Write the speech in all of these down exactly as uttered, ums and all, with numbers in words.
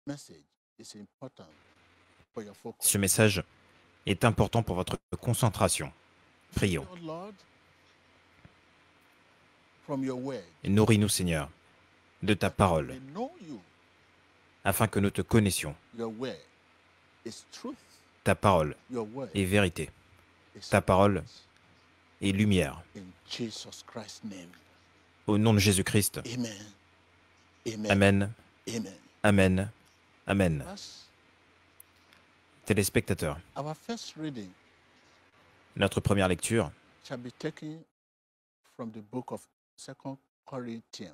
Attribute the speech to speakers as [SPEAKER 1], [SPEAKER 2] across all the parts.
[SPEAKER 1] Ce message est important pour votre concentration. Prions. Nourris-nous, Seigneur, de ta parole, afin que nous te connaissions. Ta parole est vérité. Ta parole est lumière. Au nom de Jésus-Christ. Amen. Amen. Amen. Téléspectateurs, notre première lecture
[SPEAKER 2] Second Corinthians,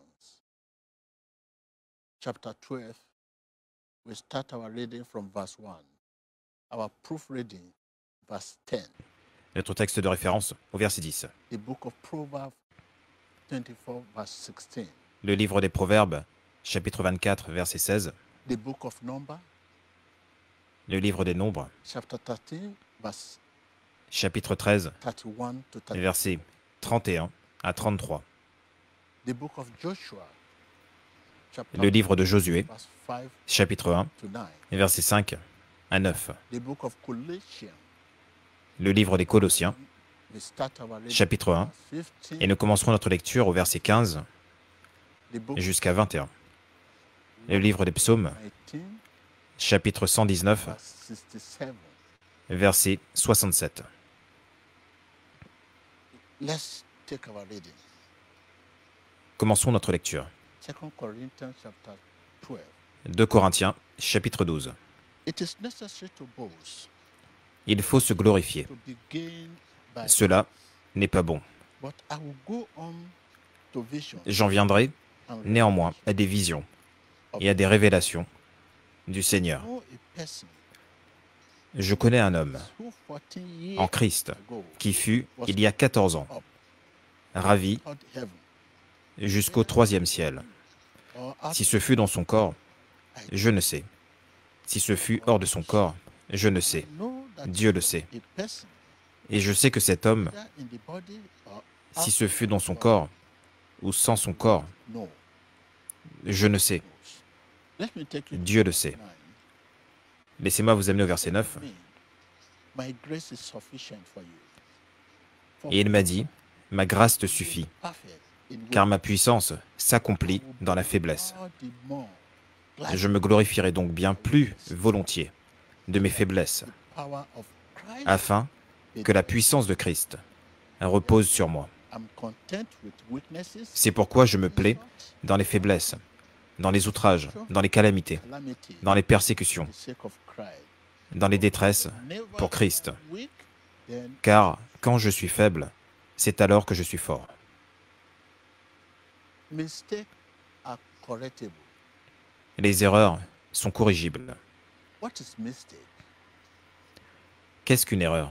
[SPEAKER 2] chapter twelve, we start our reading from verse one. Our proof reading, verse ten.
[SPEAKER 1] Notre texte de référence au verset dix.
[SPEAKER 2] The book of Proverbs, twenty-four, verse sixteen.
[SPEAKER 1] Le livre des Proverbes, chapitre vingt-quatre, verset seize.
[SPEAKER 2] The book of Numbers,
[SPEAKER 1] le livre des Nombres,
[SPEAKER 2] chapter thirteen, verse
[SPEAKER 1] chapitre treize,
[SPEAKER 2] thirty-one to thirty.
[SPEAKER 1] versets trente et un à trente-trois.
[SPEAKER 2] The book of Joshua, chapter
[SPEAKER 1] Le livre de Josué,
[SPEAKER 2] verse five
[SPEAKER 1] chapitre un,
[SPEAKER 2] to nine.
[SPEAKER 1] versets cinq à neuf.
[SPEAKER 2] The book of Colossians,
[SPEAKER 1] Le livre des Colossiens,
[SPEAKER 2] we start our reading
[SPEAKER 1] chapitre un,
[SPEAKER 2] from verse fifteen.
[SPEAKER 1] et nous commencerons notre lecture au verset quinze
[SPEAKER 2] The book
[SPEAKER 1] jusqu'à vingt et un. Le livre des Psaumes,
[SPEAKER 2] nineteen,
[SPEAKER 1] chapitre cent dix-neuf,
[SPEAKER 2] verse sixty-seven.
[SPEAKER 1] verset soixante-sept.
[SPEAKER 2] Let's take our reading.
[SPEAKER 1] Commençons notre lecture.
[SPEAKER 2] Second Corinthians chapter twelve.
[SPEAKER 1] deux Corinthiens, chapitre douze.
[SPEAKER 2] It is necessary to boast,
[SPEAKER 1] Il faut se glorifier.
[SPEAKER 2] to begin by
[SPEAKER 1] Cela n'est pas bon.
[SPEAKER 2] but I will go on to visions
[SPEAKER 1] J'en viendrai
[SPEAKER 2] and
[SPEAKER 1] néanmoins à des visions et à des révélations du Seigneur.
[SPEAKER 2] know a person
[SPEAKER 1] Je connais un homme
[SPEAKER 2] who fourteen years
[SPEAKER 1] en Christ
[SPEAKER 2] ago
[SPEAKER 1] qui fut, il y a quatorze ans, ravi
[SPEAKER 2] taught heaven,
[SPEAKER 1] jusqu'au troisième ciel.
[SPEAKER 2] or out
[SPEAKER 1] Si ce fut dans son corps, je ne sais. Si ce fut hors de son corps, je ne sais.
[SPEAKER 2] know that
[SPEAKER 1] Dieu le sait.
[SPEAKER 2] a person
[SPEAKER 1] Et je sais que cet homme,
[SPEAKER 2] either in the body or
[SPEAKER 1] si
[SPEAKER 2] out
[SPEAKER 1] ce fut dans
[SPEAKER 2] of
[SPEAKER 1] son
[SPEAKER 2] the
[SPEAKER 1] corps ou sans son corps,
[SPEAKER 2] body, no.
[SPEAKER 1] je ne sais.
[SPEAKER 2] Let me take you to
[SPEAKER 1] Dieu le sait.
[SPEAKER 2] nine.
[SPEAKER 1] Laissez-moi vous amener au verset neuf.
[SPEAKER 2] Me, my grace is sufficient for you. For
[SPEAKER 1] Et il m'a dit, ma grâce te suffit,
[SPEAKER 2] perfect in
[SPEAKER 1] car
[SPEAKER 2] weakness.
[SPEAKER 1] ma puissance s'accomplit dans la faiblesse.
[SPEAKER 2] All the more
[SPEAKER 1] Je me glorifierai donc bien plus volontiers de mes faiblesses,
[SPEAKER 2] power of Christ.
[SPEAKER 1] afin que la puissance de Christ repose sur moi.
[SPEAKER 2] I'm content with weaknesses,
[SPEAKER 1] C'est pourquoi je me plais dans les faiblesses, dans les outrages, dans les calamités,
[SPEAKER 2] calamity,
[SPEAKER 1] dans les persécutions,
[SPEAKER 2] for the sake of Christ.
[SPEAKER 1] dans les détresses,
[SPEAKER 2] Never
[SPEAKER 1] pour Christ.
[SPEAKER 2] weak, then
[SPEAKER 1] Car quand je suis faible, c'est alors que je suis fort.
[SPEAKER 2] mistakes are correctable.
[SPEAKER 1] Les erreurs sont corrigibles.
[SPEAKER 2] What is mistake?
[SPEAKER 1] Qu'est-ce qu'une erreur?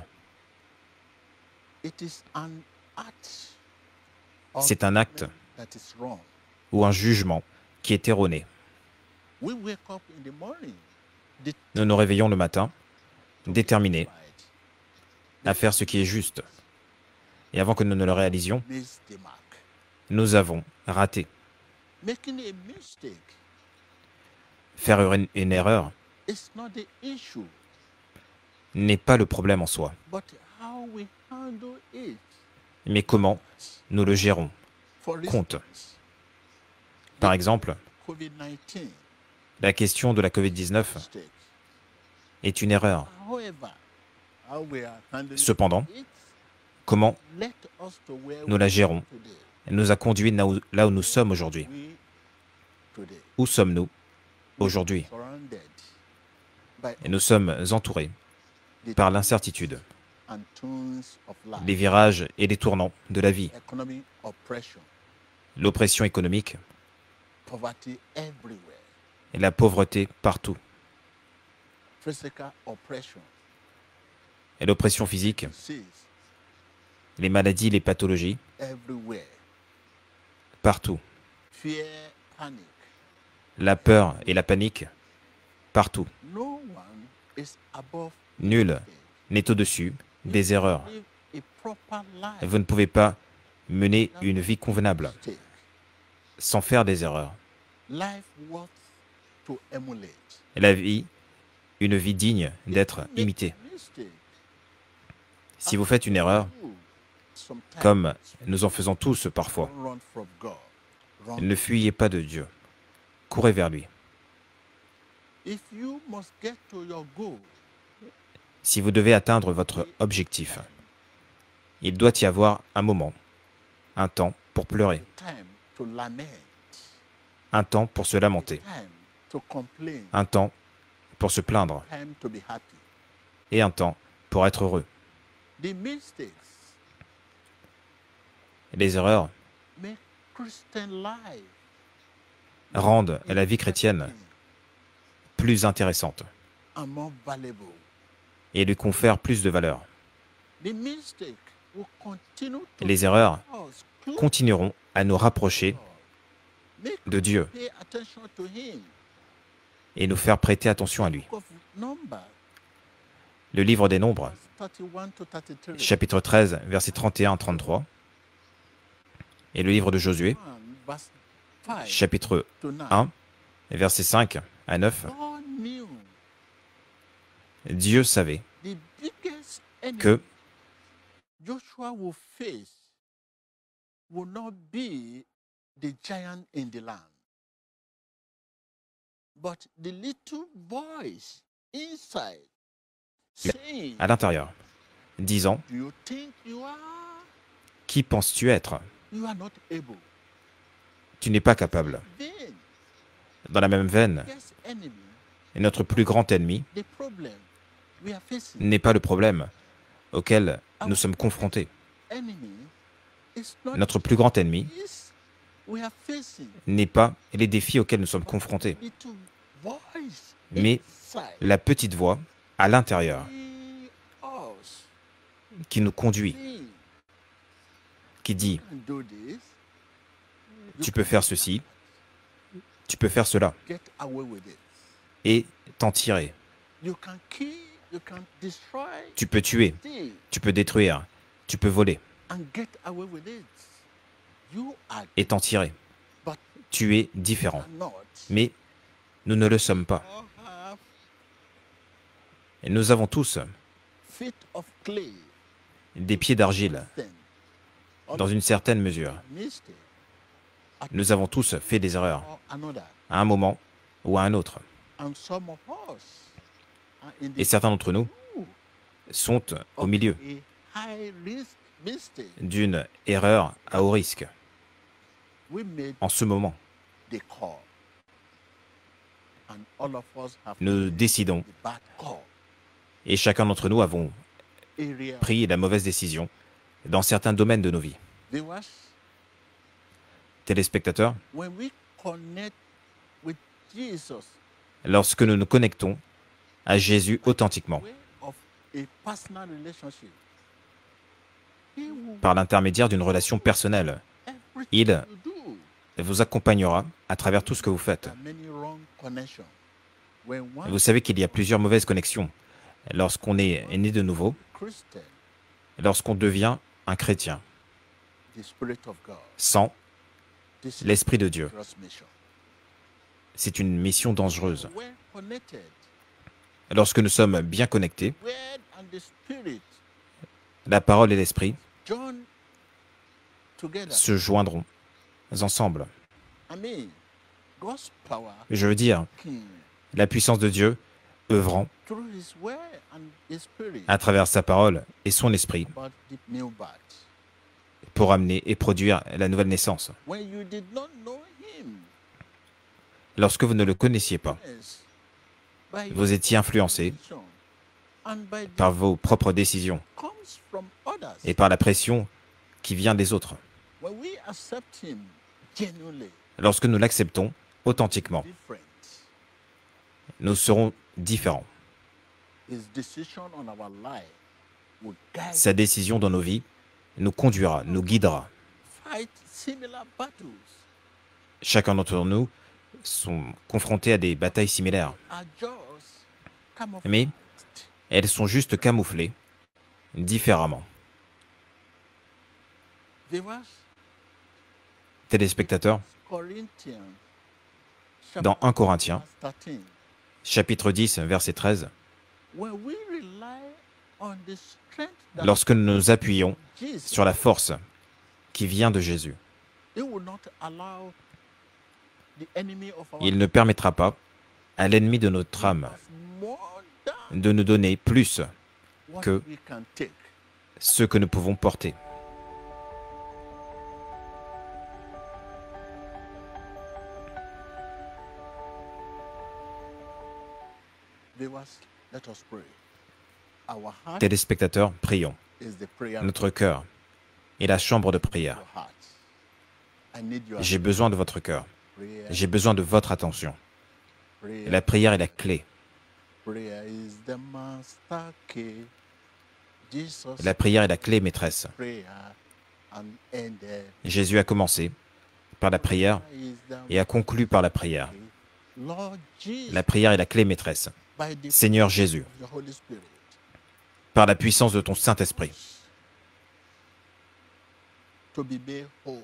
[SPEAKER 2] It is an act or
[SPEAKER 1] C'est un acte
[SPEAKER 2] that is wrong.
[SPEAKER 1] ou un jugement qui est erroné.
[SPEAKER 2] We wake up in the morning,
[SPEAKER 1] Nous nous réveillons le matin, déterminés
[SPEAKER 2] right,
[SPEAKER 1] à faire ce qui est juste. Et avant que nous ne le réalisions,
[SPEAKER 2] miss the mark.
[SPEAKER 1] nous avons raté.
[SPEAKER 2] Making a mistake
[SPEAKER 1] Faire une, une erreur
[SPEAKER 2] is not the issue,
[SPEAKER 1] n'est pas le problème en soi,
[SPEAKER 2] but how we handle it.
[SPEAKER 1] mais comment nous le gérons.
[SPEAKER 2] For
[SPEAKER 1] Compte.
[SPEAKER 2] instance,
[SPEAKER 1] Par exemple,
[SPEAKER 2] COVID nineteen
[SPEAKER 1] la question de la covid dix-neuf
[SPEAKER 2] mistake.
[SPEAKER 1] est une erreur.
[SPEAKER 2] However, how we are handling
[SPEAKER 1] Cependant,
[SPEAKER 2] it
[SPEAKER 1] comment
[SPEAKER 2] led us to where
[SPEAKER 1] nous
[SPEAKER 2] we
[SPEAKER 1] la
[SPEAKER 2] are
[SPEAKER 1] gérons
[SPEAKER 2] today.
[SPEAKER 1] nous a conduits là où, là où nous sommes aujourd'hui.
[SPEAKER 2] We today
[SPEAKER 1] Où sommes-nous aujourd'hui?
[SPEAKER 2] surrounded by
[SPEAKER 1] Et nous sommes entourés
[SPEAKER 2] the
[SPEAKER 1] par l'incertitude,
[SPEAKER 2] and tunes of life,
[SPEAKER 1] les virages et les tournants de la vie,
[SPEAKER 2] economic oppression,
[SPEAKER 1] l'oppression économique
[SPEAKER 2] poverty everywhere,
[SPEAKER 1] et la pauvreté partout,
[SPEAKER 2] physical oppression,
[SPEAKER 1] et l'oppression physique,
[SPEAKER 2] disease
[SPEAKER 1] les maladies, les pathologies,
[SPEAKER 2] everywhere,
[SPEAKER 1] partout,
[SPEAKER 2] fear, panic.
[SPEAKER 1] la peur et la panique, partout.
[SPEAKER 2] No one is above
[SPEAKER 1] Nul
[SPEAKER 2] mistake.
[SPEAKER 1] n'est au-dessus des erreurs.
[SPEAKER 2] Live a proper life
[SPEAKER 1] Vous ne pouvez pas mener une vie convenable
[SPEAKER 2] mistake.
[SPEAKER 1] sans faire des erreurs.
[SPEAKER 2] Life worth to emulate.
[SPEAKER 1] la vie, une vie digne d'être
[SPEAKER 2] Make
[SPEAKER 1] imitée.
[SPEAKER 2] a mistake.
[SPEAKER 1] Si vous faites une erreur,
[SPEAKER 2] You sometimes
[SPEAKER 1] comme nous en faisons tous parfois,
[SPEAKER 2] don't run from God. Run.
[SPEAKER 1] ne fuyez pas de Dieu. Courez vers lui.
[SPEAKER 2] If you must get to your goal,
[SPEAKER 1] Si vous devez atteindre votre objectif, il doit y avoir un moment, un temps pour pleurer,
[SPEAKER 2] time to lament,
[SPEAKER 1] un temps pour se lamenter,
[SPEAKER 2] time to complain,
[SPEAKER 1] un temps pour se plaindre
[SPEAKER 2] time to be happy.
[SPEAKER 1] et un temps pour être heureux.
[SPEAKER 2] The mistakes
[SPEAKER 1] Les erreurs
[SPEAKER 2] make Christian life
[SPEAKER 1] rendent la vie chrétienne plus intéressante
[SPEAKER 2] and more valuable.
[SPEAKER 1] et lui confèrent plus de valeur.
[SPEAKER 2] The mistake will continue to
[SPEAKER 1] Les erreurs
[SPEAKER 2] draw us close
[SPEAKER 1] continueront à nous rapprocher
[SPEAKER 2] to God. Make
[SPEAKER 1] de Dieu
[SPEAKER 2] pay attention to Him.
[SPEAKER 1] et nous faire prêter attention à lui.
[SPEAKER 2] Book of Numbers,
[SPEAKER 1] Le livre des Nombres,
[SPEAKER 2] verse thirty-one to thirty-three.
[SPEAKER 1] chapitre treize, versets trente et un à trente-trois, et le livre de Josué,
[SPEAKER 2] one, verse five
[SPEAKER 1] chapitre
[SPEAKER 2] to nine.
[SPEAKER 1] un, versets cinq à neuf,
[SPEAKER 2] God knew
[SPEAKER 1] Dieu savait
[SPEAKER 2] the biggest enemy
[SPEAKER 1] que
[SPEAKER 2] Joshua will face will not be the giant in the land, but the little voice inside saying,
[SPEAKER 1] à l'intérieur, disant
[SPEAKER 2] do you think you are?
[SPEAKER 1] « Qui penses-tu être?
[SPEAKER 2] You are not able.
[SPEAKER 1] Tu n'es pas capable.
[SPEAKER 2] Then, »
[SPEAKER 1] Dans la même veine,
[SPEAKER 2] yes, enemy,
[SPEAKER 1] notre plus grand ennemi
[SPEAKER 2] the problem we are facing,
[SPEAKER 1] n'est pas le problème auquel nous sommes confrontés.
[SPEAKER 2] enemy is not
[SPEAKER 1] Notre plus grand ennemi
[SPEAKER 2] this we are facing.
[SPEAKER 1] n'est pas les défis auxquels nous sommes confrontés,
[SPEAKER 2] Little voice
[SPEAKER 1] mais
[SPEAKER 2] inside
[SPEAKER 1] la petite voix à l'intérieur
[SPEAKER 2] saying us,
[SPEAKER 1] qui nous conduit,
[SPEAKER 2] saying,
[SPEAKER 1] qui dit
[SPEAKER 2] "You can do this.
[SPEAKER 1] « Tu peux faire ceci, tu peux faire cela,
[SPEAKER 2] Get away with it.
[SPEAKER 1] et t'en tirer.
[SPEAKER 2] You can kill, you can destroy,
[SPEAKER 1] Tu peux tuer,
[SPEAKER 2] steal,
[SPEAKER 1] tu peux détruire, tu peux voler,
[SPEAKER 2] and get away with it. You are
[SPEAKER 1] et t'en tirer.
[SPEAKER 2] but
[SPEAKER 1] Tu es différent.
[SPEAKER 2] not.
[SPEAKER 1] Mais nous ne le sommes pas.
[SPEAKER 2] All have
[SPEAKER 1] Et nous avons tous
[SPEAKER 2] feet of clay.
[SPEAKER 1] des pieds d'argile,
[SPEAKER 2] Then,
[SPEAKER 1] dans une certaine mesure.
[SPEAKER 2] mistake
[SPEAKER 1] Nous avons tous fait des erreurs,
[SPEAKER 2] or another,
[SPEAKER 1] à un moment ou à un autre.
[SPEAKER 2] and some of us are in the
[SPEAKER 1] Et certains d'entre nous
[SPEAKER 2] middle
[SPEAKER 1] sont au
[SPEAKER 2] of
[SPEAKER 1] milieu
[SPEAKER 2] a high risk mistake.
[SPEAKER 1] d'une erreur à haut risque,
[SPEAKER 2] We made
[SPEAKER 1] en ce moment.
[SPEAKER 2] the call, and all of us have
[SPEAKER 1] Nous
[SPEAKER 2] made
[SPEAKER 1] décidons,
[SPEAKER 2] the bad call.
[SPEAKER 1] et chacun d'entre nous avons
[SPEAKER 2] Area
[SPEAKER 1] pris la mauvaise décision dans certains domaines de nos vies.
[SPEAKER 2] viewers,
[SPEAKER 1] Téléspectateurs,
[SPEAKER 2] when we connect with Jesus,
[SPEAKER 1] lorsque nous nous connectons à Jésus authentiquement,
[SPEAKER 2] way of a personal relationship, He will
[SPEAKER 1] par l'intermédiaire d'une relation personnelle,
[SPEAKER 2] everything
[SPEAKER 1] il
[SPEAKER 2] you do.
[SPEAKER 1] vous accompagnera à travers tout ce que vous faites.
[SPEAKER 2] There are many wrong connections. When one
[SPEAKER 1] Vous savez qu'il y a plusieurs mauvaises connexions. Lorsqu'on est né de nouveau,
[SPEAKER 2] Christian,
[SPEAKER 1] lorsqu'on devient un chrétien,
[SPEAKER 2] the Spirit of God,
[SPEAKER 1] sans
[SPEAKER 2] this is
[SPEAKER 1] l'Esprit de
[SPEAKER 2] a
[SPEAKER 1] Dieu,
[SPEAKER 2] dangerous mission.
[SPEAKER 1] c'est une mission dangereuse.
[SPEAKER 2] Well connected,
[SPEAKER 1] Lorsque nous sommes bien connectés,
[SPEAKER 2] word and the Spirit
[SPEAKER 1] la parole et l'Esprit
[SPEAKER 2] join together.
[SPEAKER 1] se joindront ensemble.
[SPEAKER 2] I mean, God's power
[SPEAKER 1] Je veux dire,
[SPEAKER 2] king
[SPEAKER 1] la puissance de Dieu œuvrant
[SPEAKER 2] through His word and His Spirit
[SPEAKER 1] à travers sa parole et son esprit
[SPEAKER 2] about the new birth.
[SPEAKER 1] pour amener et produire la nouvelle naissance.
[SPEAKER 2] When you did not know Him,
[SPEAKER 1] Lorsque vous ne le connaissiez pas,
[SPEAKER 2] yes, by
[SPEAKER 1] vous étiez influencé
[SPEAKER 2] your and by
[SPEAKER 1] par
[SPEAKER 2] the
[SPEAKER 1] vos propres décisions
[SPEAKER 2] comes from others.
[SPEAKER 1] et par la pression qui vient des autres.
[SPEAKER 2] When we accept Him genuinely,
[SPEAKER 1] Lorsque nous l'acceptons authentiquement,
[SPEAKER 2] different.
[SPEAKER 1] nous serons différents.
[SPEAKER 2] His decision on our life will guide,
[SPEAKER 1] Sa décision dans nos vies nous conduira, nous guidera.
[SPEAKER 2] fight similar battles.
[SPEAKER 1] Chacun d'entre nous sont confrontés à des batailles similaires,
[SPEAKER 2] Are just camouflaged.
[SPEAKER 1] mais elles sont juste camouflées différemment.
[SPEAKER 2] Viewers,
[SPEAKER 1] Téléspectateurs,
[SPEAKER 2] Corinthians
[SPEAKER 1] Dans un Corinthiens,
[SPEAKER 2] verse thirteen,
[SPEAKER 1] chapitre dix, verset treize,
[SPEAKER 2] when we rely on the strength that
[SPEAKER 1] lorsque nous nous appuyons
[SPEAKER 2] Jesus,
[SPEAKER 1] sur la force qui vient de Jésus,
[SPEAKER 2] it will not allow the enemy of our
[SPEAKER 1] il ne permettra pas à l'ennemi de notre âme
[SPEAKER 2] life more than
[SPEAKER 1] de nous donner plus
[SPEAKER 2] what
[SPEAKER 1] que
[SPEAKER 2] we can take.
[SPEAKER 1] ce que nous pouvons porter.
[SPEAKER 2] Viewers, let us pray. Our heart
[SPEAKER 1] Téléspectateurs, prions.
[SPEAKER 2] is the prayer
[SPEAKER 1] Notre cœur est la chambre de prière.
[SPEAKER 2] your heart. I need your
[SPEAKER 1] J'ai besoin de votre cœur.
[SPEAKER 2] prayer.
[SPEAKER 1] J'ai besoin de votre attention.
[SPEAKER 2] Prayer,
[SPEAKER 1] La prière est la clé.
[SPEAKER 2] prayer is the master key. Jesus
[SPEAKER 1] La prière est la clé maîtresse.
[SPEAKER 2] prayer and ended.
[SPEAKER 1] Jésus a commencé par la prière
[SPEAKER 2] Is the
[SPEAKER 1] et a conclu par la prière.
[SPEAKER 2] key. Lord Jesus,
[SPEAKER 1] La prière est la clé maîtresse.
[SPEAKER 2] by the
[SPEAKER 1] Seigneur Jésus,
[SPEAKER 2] power of the Holy Spirit,
[SPEAKER 1] par la puissance de ton Saint-Esprit,
[SPEAKER 2] to be made whole.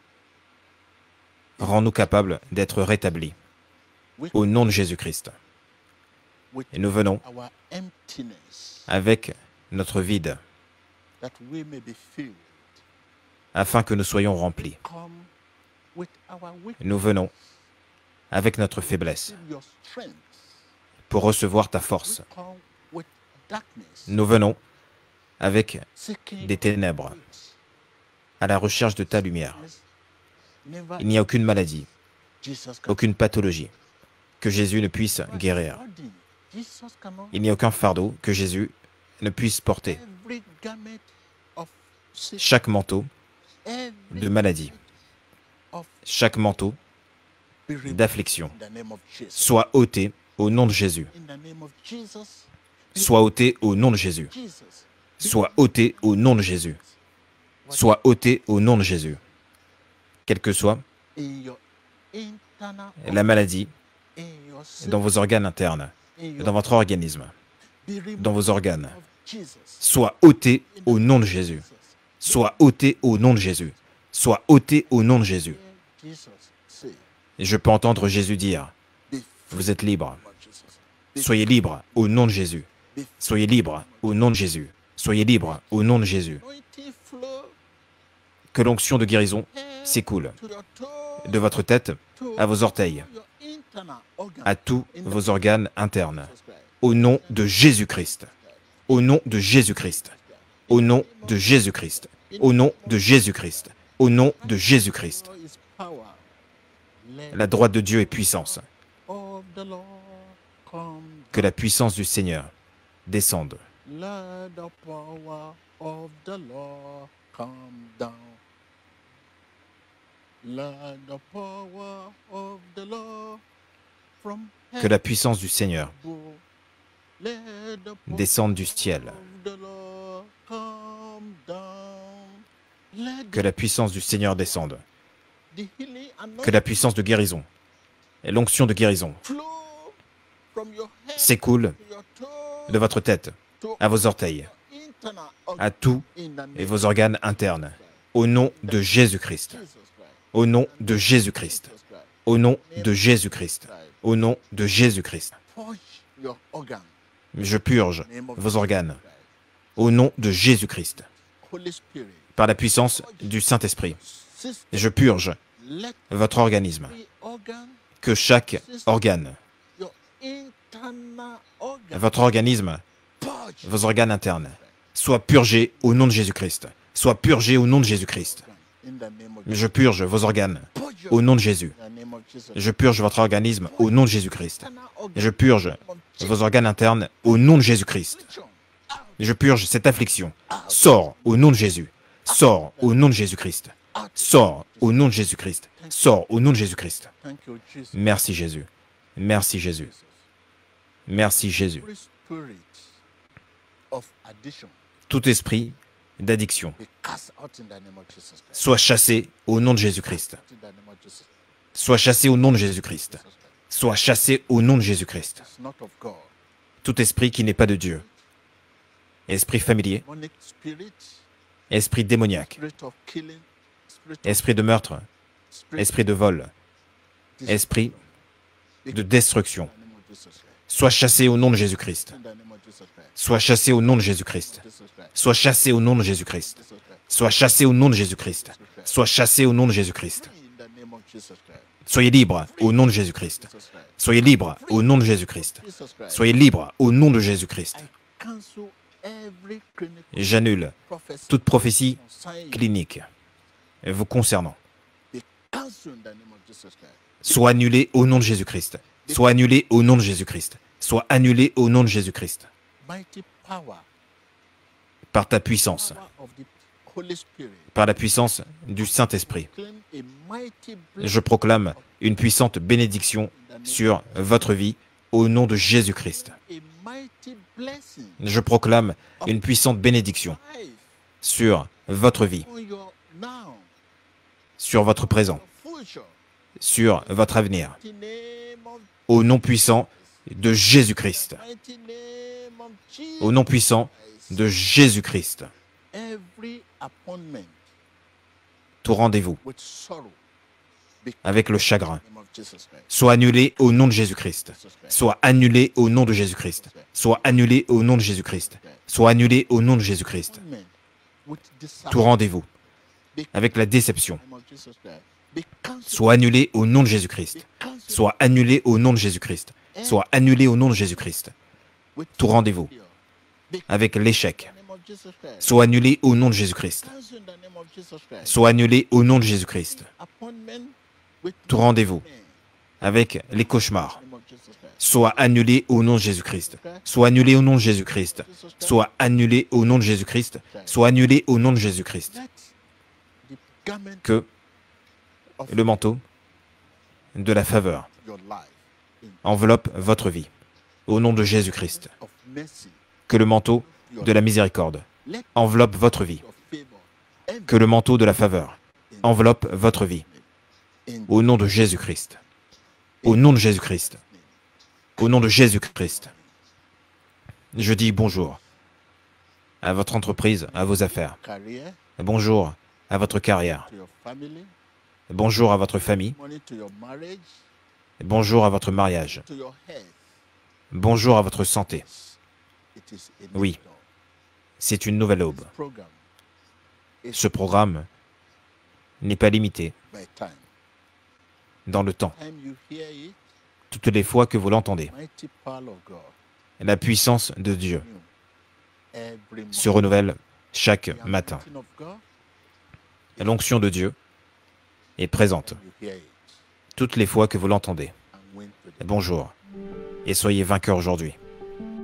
[SPEAKER 1] rends-nous capables d'être rétablis
[SPEAKER 2] With,
[SPEAKER 1] au nom de Jésus-Christ.
[SPEAKER 2] with
[SPEAKER 1] Et nous venons
[SPEAKER 2] our emptiness,
[SPEAKER 1] avec notre vide
[SPEAKER 2] that we may be filled.
[SPEAKER 1] afin que nous soyons remplis.
[SPEAKER 2] Come with our weakness,
[SPEAKER 1] Nous venons avec notre faiblesse
[SPEAKER 2] receive your strength.
[SPEAKER 1] pour recevoir ta
[SPEAKER 2] We
[SPEAKER 1] force.
[SPEAKER 2] come with darkness,
[SPEAKER 1] Nous venons avec
[SPEAKER 2] seeking
[SPEAKER 1] des ténèbres
[SPEAKER 2] light.
[SPEAKER 1] à la recherche de ta lumière.
[SPEAKER 2] Never
[SPEAKER 1] Il n'y a aucune maladie,
[SPEAKER 2] Jesus can
[SPEAKER 1] aucune pathologie que Jésus ne puisse guérir.
[SPEAKER 2] body. Jesus cannot
[SPEAKER 1] Il n'y a aucun fardeau que Jésus ne puisse porter.
[SPEAKER 2] every garment of sickness,
[SPEAKER 1] Chaque manteau
[SPEAKER 2] every
[SPEAKER 1] de maladie,
[SPEAKER 2] of
[SPEAKER 1] chaque manteau
[SPEAKER 2] be removed
[SPEAKER 1] d'affliction
[SPEAKER 2] in the name of Jesus.
[SPEAKER 1] soit ôté au nom de Jésus.
[SPEAKER 2] In the name of Jesus.
[SPEAKER 1] Soit ôté au nom de Jésus.
[SPEAKER 2] Jesus.
[SPEAKER 1] Soit ôté au nom de Jésus. Soit ôté au nom de Jésus. Quelle que soit
[SPEAKER 2] In your internal
[SPEAKER 1] la maladie
[SPEAKER 2] in your
[SPEAKER 1] dans vos organes internes,
[SPEAKER 2] in your
[SPEAKER 1] dans votre organisme,
[SPEAKER 2] be removed
[SPEAKER 1] dans vos organes,
[SPEAKER 2] of Jesus.
[SPEAKER 1] soit ôté
[SPEAKER 2] In the
[SPEAKER 1] au nom de Jésus. Soit ôté au nom de Jésus. Soit ôté au nom de Jésus.
[SPEAKER 2] Jesus say,
[SPEAKER 1] Et je peux entendre Jésus dire,
[SPEAKER 2] be free
[SPEAKER 1] vous êtes libre.
[SPEAKER 2] of Jesus. Be
[SPEAKER 1] Soyez libre au nom de Jésus.
[SPEAKER 2] be free.
[SPEAKER 1] Soyez libre au nom de Jésus. Soyez libre au nom de Jésus.
[SPEAKER 2] Anointing flow
[SPEAKER 1] Que l'onction de guérison
[SPEAKER 2] head
[SPEAKER 1] s'écoule
[SPEAKER 2] to the toe,
[SPEAKER 1] de votre tête
[SPEAKER 2] to
[SPEAKER 1] à vos orteils,
[SPEAKER 2] your internal organ.
[SPEAKER 1] à tous vos organes internes.
[SPEAKER 2] Jesus Christ.
[SPEAKER 1] Au nom de Jésus-Christ. Au nom de Jésus-Christ. Au nom de Jésus-Christ. Au nom de Jésus-Christ. Au nom de Jésus-Christ.
[SPEAKER 2] Lord is power. Let
[SPEAKER 1] La droite de Dieu est puissance.
[SPEAKER 2] of the Lord come
[SPEAKER 1] Que la puissance du Seigneur descende.
[SPEAKER 2] Let the power of the Lord come down. Let the power of the Lord from
[SPEAKER 1] Que la puissance du Seigneur
[SPEAKER 2] heaven. Let the power
[SPEAKER 1] descende du ciel.
[SPEAKER 2] of the Lord come down. Let
[SPEAKER 1] Que la puissance du Seigneur descende.
[SPEAKER 2] the healing
[SPEAKER 1] Que la puissance de guérison et l'onction de guérison
[SPEAKER 2] flow from your head
[SPEAKER 1] s'écoule
[SPEAKER 2] to your toe
[SPEAKER 1] de votre tête
[SPEAKER 2] to
[SPEAKER 1] à vos orteils,
[SPEAKER 2] internal organ
[SPEAKER 1] à tous
[SPEAKER 2] in the name
[SPEAKER 1] et vos organes internes. Au nom de Jésus-Christ.
[SPEAKER 2] of Jesus Christ.
[SPEAKER 1] Au nom de Jésus-Christ.
[SPEAKER 2] Jesus Christ.
[SPEAKER 1] Au nom de Jésus-Christ. Au nom de Jésus-Christ.
[SPEAKER 2] Purge your organ.
[SPEAKER 1] Je purge
[SPEAKER 2] Name of
[SPEAKER 1] vos organes.
[SPEAKER 2] Christ.
[SPEAKER 1] Au nom de Jésus-Christ.
[SPEAKER 2] Holy Spirit.
[SPEAKER 1] Par la puissance du Saint-Esprit.
[SPEAKER 2] System.
[SPEAKER 1] Je purge
[SPEAKER 2] Let
[SPEAKER 1] votre organisme.
[SPEAKER 2] every organ,
[SPEAKER 1] Que chaque organe,
[SPEAKER 2] your internal organ,
[SPEAKER 1] votre organisme,
[SPEAKER 2] purge
[SPEAKER 1] vos organes internes, soit purgé au nom de Jésus-Christ. Soit purgé au nom de Jésus-Christ.
[SPEAKER 2] in the name of
[SPEAKER 1] Je purge vos organes
[SPEAKER 2] purge
[SPEAKER 1] au nom de Jésus.
[SPEAKER 2] in the name of Jesus.
[SPEAKER 1] Je purge votre organisme au nom de Jésus-Christ.
[SPEAKER 2] Internal organ,
[SPEAKER 1] Je purge
[SPEAKER 2] of
[SPEAKER 1] vos organes internes au nom de Jésus-Christ.
[SPEAKER 2] affliction.
[SPEAKER 1] Je purge cette affliction. Sors au nom de Jésus. Sors au nom de Jésus-Christ. Sors au nom de Jésus-Christ. Sors au nom de Jésus-Christ.
[SPEAKER 2] Thank you, Jesus.
[SPEAKER 1] Merci Jésus. Merci Jésus. Merci Jésus.
[SPEAKER 2] Every spirit of addiction
[SPEAKER 1] Tout esprit d'addiction
[SPEAKER 2] be cast out in the name of Jesus Christ.
[SPEAKER 1] soit chassé au nom de Jésus-Christ.
[SPEAKER 2] In the name of Jesus.
[SPEAKER 1] Soit chassé au nom de Jésus-Christ.
[SPEAKER 2] Jesus Christ.
[SPEAKER 1] Soit chassé au nom de Jésus-Christ.
[SPEAKER 2] It's not of God.
[SPEAKER 1] Tout esprit qui n'est pas de Dieu. Esprit familier,
[SPEAKER 2] Demonic spirit,
[SPEAKER 1] esprit démoniaque,
[SPEAKER 2] spirit of killing, spirit of
[SPEAKER 1] esprit de meurtre,
[SPEAKER 2] spirit
[SPEAKER 1] esprit de vol,
[SPEAKER 2] of
[SPEAKER 1] esprit de destruction. Sois chassé au nom de Jésus-Christ. Sois chassé au nom de Jésus-Christ. Sois chassé au nom de Jésus-Christ. Sois chassé au nom de Jésus-Christ. Sois chassé au nom de Jésus-Christ. Soyez libre au nom de Jésus-Christ. Soyez libre au nom de Jésus-Christ. Soyez libre au nom de Jésus-Christ. J'annule toute prophétie clinique vous concernant. Soit annulée au nom de Jésus-Christ. Soit annulée au nom de Jésus-Christ. Soit annulée au nom de Jésus-Christ. Par ta puissance. Par la puissance du Saint-Esprit. Je proclame une puissante bénédiction sur votre vie au nom de Jésus-Christ. Je proclame une puissante bénédiction sur votre vie, sur votre présent, sur votre avenir, au nom puissant de Jésus-Christ. Au nom puissant de Jésus-Christ. Tout rendez-vous avec le chagrin soit annulé au nom de Jésus-Christ. Soit annulé au nom de Jésus-Christ. Soit annulé au nom de Jésus-Christ. Soit annulé au nom de Jésus-Christ. Tout rendez-vous avec la déception soit annulé au nom de Jésus-Christ. Soit annulé au nom de Jésus-Christ. Soit annulé au nom de Jésus-Christ. Tout rendez-vous avec l'échec soit annulé au nom de Jésus-Christ. Soit annulé au nom de Jésus-Christ. Tout rendez-vous avec les cauchemars soit annulé au nom de Jésus-Christ. Soit annulé au nom de Jésus-Christ. Soit annulé au nom de Jésus-Christ. Soit annulé au nom de Jésus-Christ. Que le manteau de la faveur enveloppe votre vie au nom de Jésus-Christ. Que le manteau de la miséricorde enveloppe votre vie. Que le manteau de la faveur enveloppe votre vie. Au nom de Jésus-Christ. Au nom de Jésus-Christ. Au nom de Jésus-Christ. Je dis bonjour à votre entreprise, à vos affaires. Bonjour à votre carrière. Bonjour à votre famille. Bonjour à votre mariage. Bonjour à votre santé. Oui, c'est une nouvelle aube. Ce programme n'est pas limité dans le temps. Toutes les fois que vous l'entendez, la puissance de Dieu se renouvelle chaque matin. L'onction de Dieu est présente toutes les fois que vous l'entendez. Bonjour et soyez vainqueurs aujourd'hui.